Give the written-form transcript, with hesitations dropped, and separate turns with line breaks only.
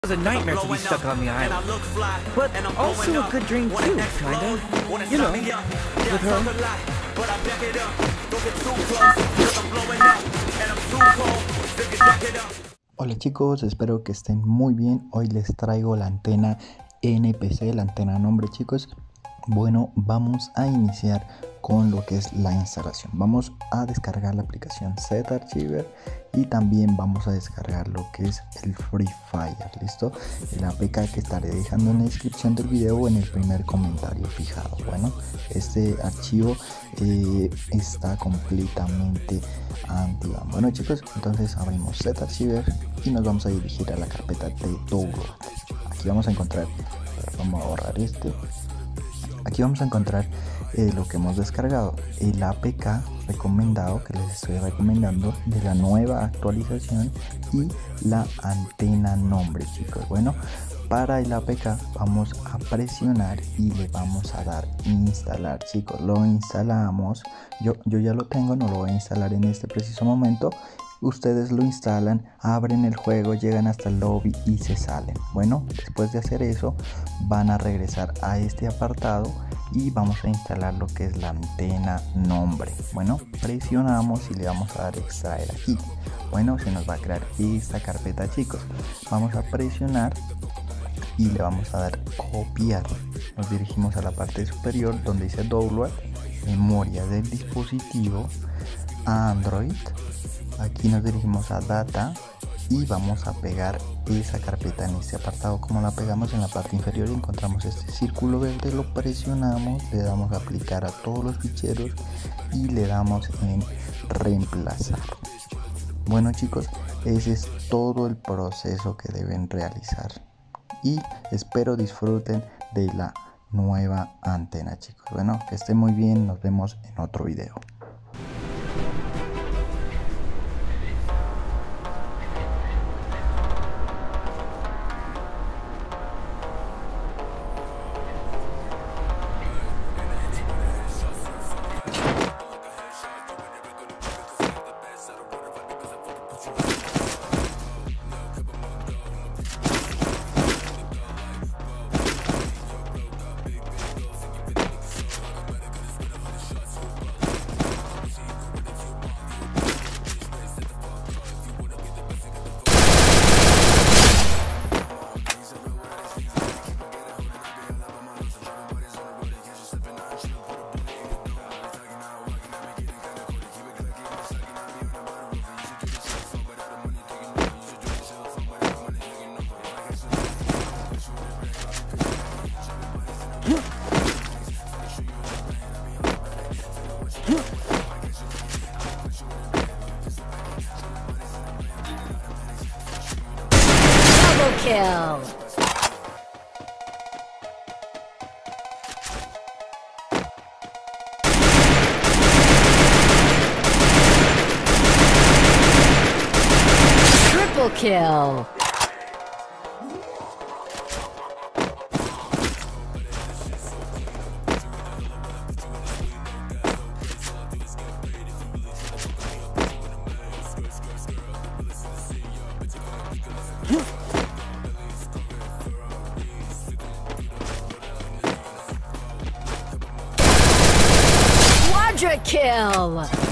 It was a nightmare to be stuck on the island, but also a good dream too, kinda. You know, with her.
Hola chicos, espero que estén muy bien. Hoy les traigo la antena NPC, la antena nombre, chicos. Bueno, vamos a iniciar con lo que es la instalación. Vamos a descargar la aplicación Z-Archiver y también vamos a descargar lo que es el Free Fire, ¿listo? El APK que estaré dejando en la descripción del video o en el primer comentario fijado. Bueno, este archivo está completamente activado. Bueno chicos, entonces abrimos Z-Archiver y nos vamos a dirigir a la carpeta de download. Aquí vamos a encontrar, vamos a borrar este. Aquí vamos a encontrar lo que hemos descargado, el APK recomendado que les estoy recomendando de la nueva actualización y la antena nombre, chicos. Bueno, para el APK vamos a presionar y le vamos a dar instalar, chicos. Lo instalamos, yo ya lo tengo, no lo voy a instalar en este preciso momento. Ustedes lo instalan, abren el juego, llegan hasta el lobby y se salen. Bueno, después de hacer eso van a regresar a este apartado y vamos a instalar lo que es la antena nombre. Bueno, presionamos y le vamos a dar extraer aquí. Bueno, se nos va a crear esta carpeta, chicos. Vamos a presionar y le vamos a dar copiar. Nos dirigimos a la parte superior donde dice download, memoria del dispositivo, Android. Aquí nos dirigimos a data y vamos a pegar esa carpeta en este apartado. Como la pegamos en la parte inferior y encontramos este círculo verde, lo presionamos, le damos a aplicar a todos los ficheros y le damos en reemplazar. Bueno chicos, ese es todo el proceso que deben realizar y espero disfruten de la nueva antena, chicos. Bueno, que estén muy bien, nos vemos en otro video.
Double kill! Triple kill! Quadra kill!